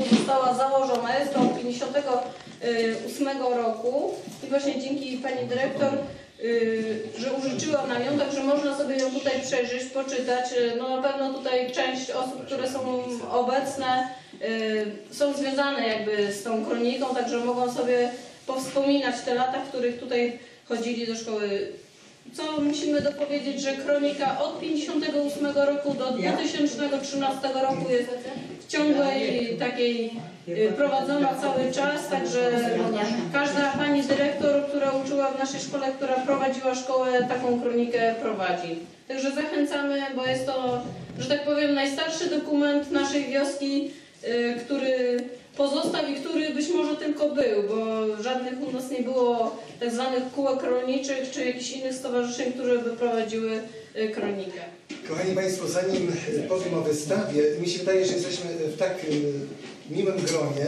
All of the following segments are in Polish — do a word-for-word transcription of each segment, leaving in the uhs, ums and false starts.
została założona, jest to od pięćdziesiątego ósmego roku i właśnie dzięki pani dyrektor, że użyczyła nam ją, także można sobie ją tutaj przejrzeć, poczytać. No na pewno tutaj część osób, które są obecne, są związane jakby z tą kroniką, także mogą sobie powspominać te lata, w których tutaj chodzili do szkoły. Co musimy dopowiedzieć, że kronika od pięćdziesiątego ósmego roku do dwa tysiące trzynastego roku jest w ciągłej takiej prowadzona cały czas, także każda pani dyrektor, która uczyła w naszej szkole, która prowadziła szkołę, taką kronikę prowadzi. Także zachęcamy, bo jest to, że tak powiem, najstarszy dokument naszej wioski, który pozostał i który być może tylko był, bo żadnych u nas nie było tak zwanych kółek rolniczych czy jakichś innych stowarzyszeń, które by prowadziły kronikę. Kochani Państwo, zanim powiem o wystawie, mi się wydaje, że jesteśmy w tak miłym gronie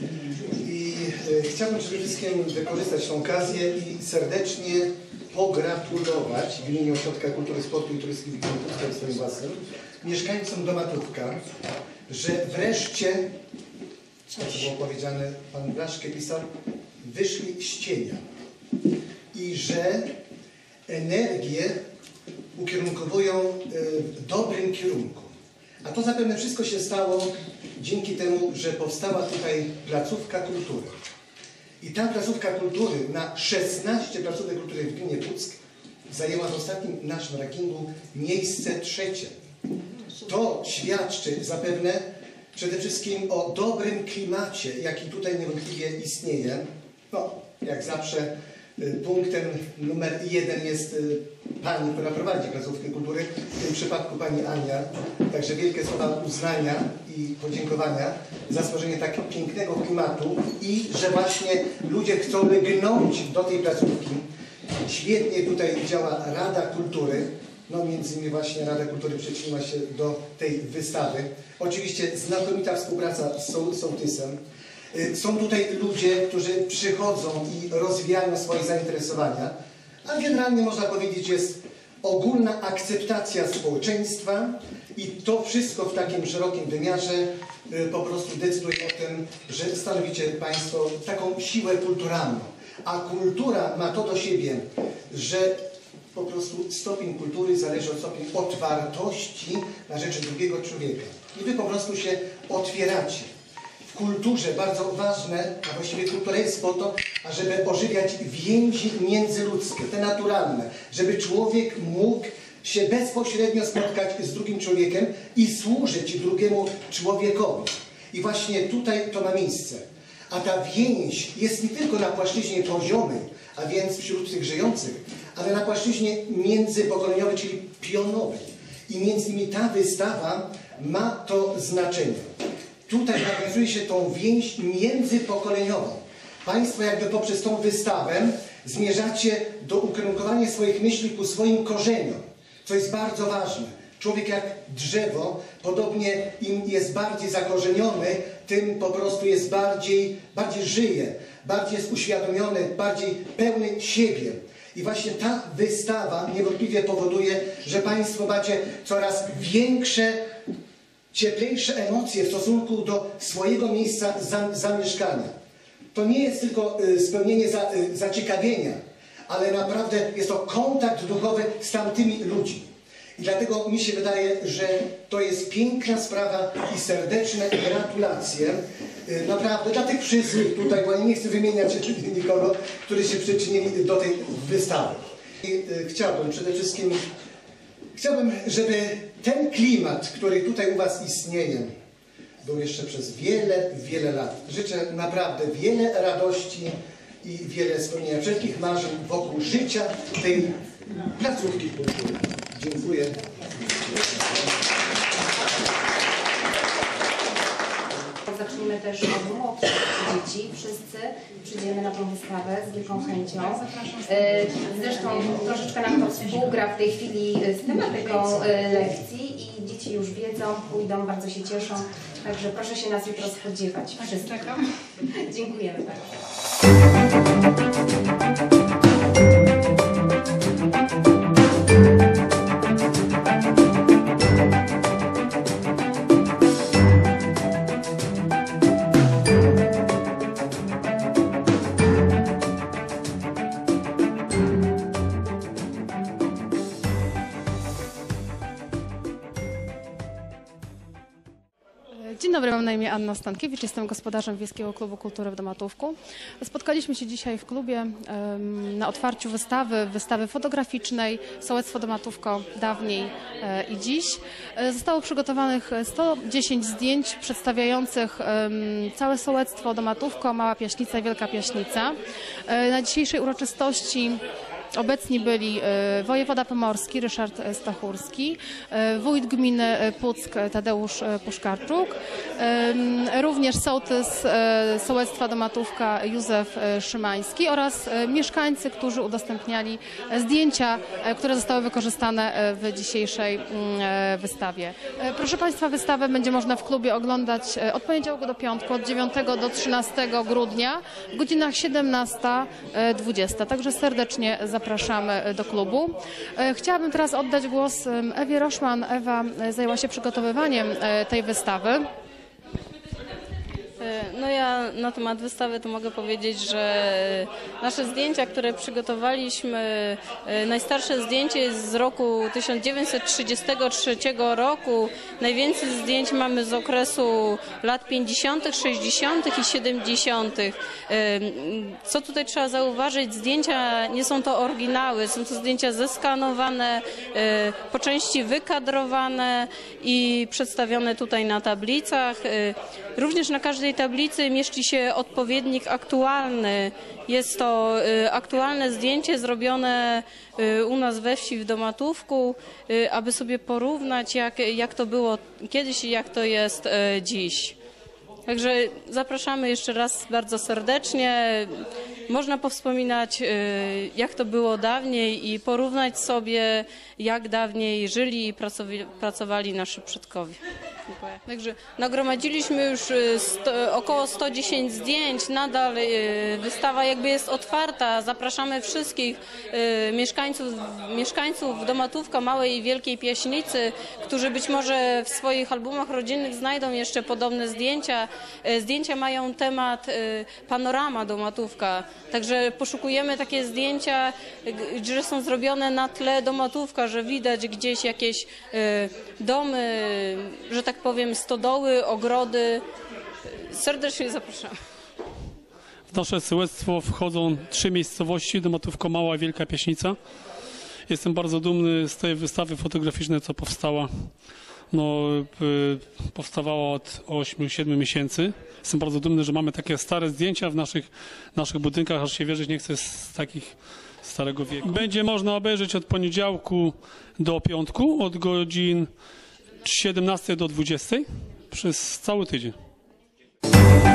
i chciałbym przede wszystkim wykorzystać tę okazję i serdecznie pogratulować w imieniu Ośrodka Kultury, Sportu i Turystyki w Górnictwie swoim własnym mieszkańcom Domatówka, że wreszcie, co było powiedziane, pan Blaszkę pisał, wyszli z cienia i że energię ukierunkowują w dobrym kierunku. A to zapewne wszystko się stało dzięki temu, że powstała tutaj placówka kultury. I ta placówka kultury na szesnaście placówek kultury w gminie Puck zajęła w ostatnim naszym rankingu miejsce trzecie. To świadczy zapewne przede wszystkim o dobrym klimacie, jaki tutaj niewątpliwie istnieje. No, jak zawsze punktem numer jeden jest pani, która prowadzi placówkę kultury, w tym przypadku pani Ania. Także wielkie słowa uznania i podziękowania za stworzenie tak pięknego klimatu i że właśnie ludzie chcą lgnąć do tej placówki. Świetnie tutaj działa Rada Kultury. No między innymi właśnie Rada Kultury przyczyniła się do tej wystawy. Oczywiście znakomita współpraca z sołtysem. Są tutaj ludzie, którzy przychodzą i rozwijają swoje zainteresowania, a generalnie można powiedzieć, jest ogólna akceptacja społeczeństwa i to wszystko w takim szerokim wymiarze po prostu decyduje o tym, że stanowicie Państwo taką siłę kulturalną. A kultura ma to do siebie, że po prostu stopień kultury zależy od stopnia otwartości na rzecz drugiego człowieka. I Wy po prostu się otwieracie. W kulturze bardzo ważne, a właściwie kultura jest po to, ażeby ożywiać więzi międzyludzkie, te naturalne, żeby człowiek mógł się bezpośrednio spotkać z drugim człowiekiem i służyć drugiemu człowiekowi. I właśnie tutaj to ma miejsce. A ta więź jest nie tylko na płaszczyźnie poziomej, a więc wśród tych żyjących, ale na płaszczyźnie międzypokoleniowej, czyli pionowej. I między innymi ta wystawa ma to znaczenie. Tutaj nawiązuje się tą więź międzypokoleniową. Państwo jakby poprzez tą wystawę zmierzacie do ukierunkowania swoich myśli ku swoim korzeniom, co jest bardzo ważne. Człowiek jak drzewo, podobnie im jest bardziej zakorzeniony, tym po prostu jest bardziej, bardziej żyje, bardziej jest uświadomiony, bardziej pełny siebie. I właśnie ta wystawa niewątpliwie powoduje, że Państwo macie coraz większe, cieplejsze emocje w stosunku do swojego miejsca zamieszkania. To nie jest tylko spełnienie za, zaciekawienia, ale naprawdę jest to kontakt duchowy z tamtymi ludźmi. I dlatego mi się wydaje, że to jest piękna sprawa i serdeczne gratulacje naprawdę dla tych wszystkich tutaj, bo ja nie chcę wymieniać nikogo, którzy się przyczynili do tej wystawy. I chciałbym przede wszystkim, chciałbym, żeby ten klimat, który tutaj u Was istnieje, był jeszcze przez wiele, wiele lat. Życzę naprawdę wiele radości i wiele spełnienia wszelkich marzeń wokół życia tej placówki kultury. Dziękuję. Zaczniemy też od młodszych dzieci. Wszyscy przyjdziemy na tą wystawę z wielką chęcią. Zresztą troszeczkę nam to współgra w tej chwili z tematyką lekcji i dzieci już wiedzą, pójdą, bardzo się cieszą. Także proszę się nas jutro spodziewać. Wszystkich. Dziękujemy bardzo. na imię Anna Stankiewicz, jestem gospodarzem Wiejskiego Klubu Kultury w Domatówku. Spotkaliśmy się dzisiaj w klubie em, na otwarciu wystawy, wystawy fotograficznej Sołectwo Domatówko dawniej e, i dziś. E, Zostało przygotowanych sto dziesięć zdjęć przedstawiających em, całe sołectwo Domatówko, Mała Piaśnica i Wielka Piaśnica. E, Na dzisiejszej uroczystości obecni byli e, wojewoda pomorski Ryszard Stachurski, e, wójt gminy Puck Tadeusz e, Puszkarczuk, e, również sołtys e, sołectwa Domatówka Józef e, Szymański oraz e, mieszkańcy, którzy udostępniali e, zdjęcia, e, które zostały wykorzystane e, w dzisiejszej mm, e, wystawie. E, Proszę Państwa, wystawę będzie można w klubie oglądać e, od poniedziałku do piątku, od dziewiątego do trzynastego grudnia w godzinach siedemnasta dwudziesta. Także serdecznie zapraszamy. Zapraszamy do klubu. Chciałabym teraz oddać głos Ewie Roszman. Ewa zajęła się przygotowywaniem tej wystawy. No ja na temat wystawy to mogę powiedzieć, że nasze zdjęcia, które przygotowaliśmy, najstarsze zdjęcie jest z roku tysiąc dziewięćset trzydziestego trzeciego roku. Najwięcej zdjęć mamy z okresu lat pięćdziesiątych, sześćdziesiątych i siedemdziesiątych. Co tutaj trzeba zauważyć, zdjęcia nie są to oryginały, są to zdjęcia zeskanowane, po części wykadrowane i przedstawione tutaj na tablicach. Również na każdej tablicy mieści się odpowiednik aktualny. Jest to y, aktualne zdjęcie zrobione y, u nas we wsi w Domatówku, y, aby sobie porównać, jak, jak to było kiedyś i jak to jest y, dziś. Także zapraszamy jeszcze raz bardzo serdecznie. Można powspominać, y, jak to było dawniej i porównać sobie, jak dawniej żyli i pracowali, pracowali nasi przodkowie. Dziękuję. Także nagromadziliśmy już sto, około sto dziesięć zdjęć. Nadal y, wystawa jakby jest otwarta. Zapraszamy wszystkich y, mieszkańców, mieszkańców Domatówka, Małej i Wielkiej Piaśnicy, którzy być może w swoich albumach rodzinnych znajdą jeszcze podobne zdjęcia. Y, zdjęcia mają temat y, panorama Domatówka. Także poszukujemy takie zdjęcia, y, że są zrobione na tle Domatówka, że widać gdzieś jakieś y, domy, że tak powiem, stodoły, ogrody. Serdecznie zapraszam. W nasze sołectwo wchodzą trzy miejscowości: Domatówko, Mała i Wielka Piaśnica. Jestem bardzo dumny z tej wystawy fotograficznej, co powstała. No, y, powstawała od ośmiu siedmiu miesięcy. Jestem bardzo dumny, że mamy takie stare zdjęcia w naszych, naszych budynkach, aż się wierzyć nie chcę z takich starego wieku. Będzie można obejrzeć od poniedziałku do piątku, od godzin siedemnastej do dwudziestej przez cały tydzień.